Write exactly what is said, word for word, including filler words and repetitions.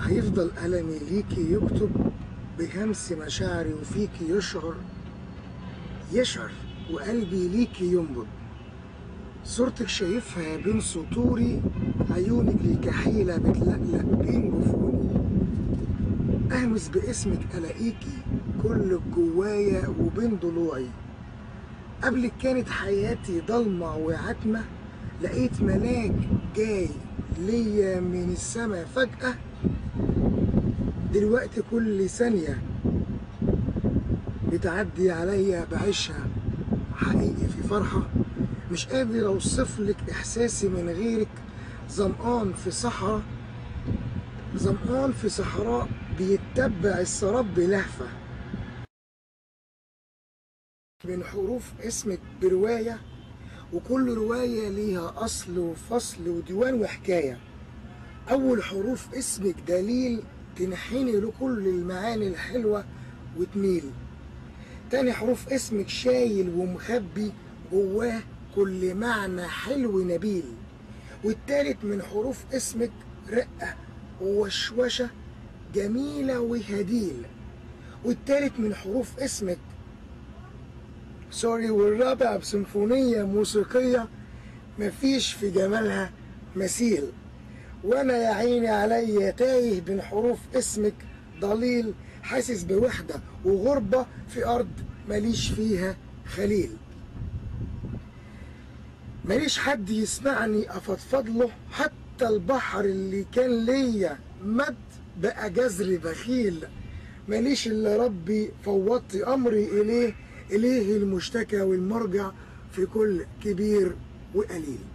هيفضل ألمي ليكي يكتب بهمس مشاعري وفيكي يشعر يشعر وقلبي ليكي ينبض. صورتك شايفها بين سطوري، عيونك الكحيلة بتلقلق بين جفوني. أهمس باسمك ألاقيكي كل جوايا وبين ضلوعي. قبلك كانت حياتي ضلمة وعتمة، لقيت ملاك جاي ليا من السما فجأة. دلوقتي كل ثانية بتعدي عليا بعيشها حقيقي في فرحة، مش قادر اوصفلك احساسي من غيرك. ظمآن في صحراء ظمآن في صحراء بيتبع السراب بلهفة. من حروف اسمك برواية، وكل رواية ليها أصل وفصل وديوان وحكاية. أول حروف اسمك دليل تنحني لكل المعاني الحلوة وتميل. تاني حروف اسمك شايل ومخبي جواه كل معنى حلو نبيل. والتالت من حروف اسمك رقة ووشوشة جميلة وهديل. والتالت من حروف اسمك سوري والرابع بسيمفونية موسيقية مفيش في جمالها مثيل. وانا يا عيني عليا تايه بين حروف اسمك ضليل، حاسس بوحدة وغربة في ارض ماليش فيها خليل. ماليش حد يسمعني افضفض له، حتى البحر اللي كان ليا مد بقى جزر بخيل. ماليش الا ربي فوضت امري اليه، اليه المشتكى والمرجع في كل كبير وقليل.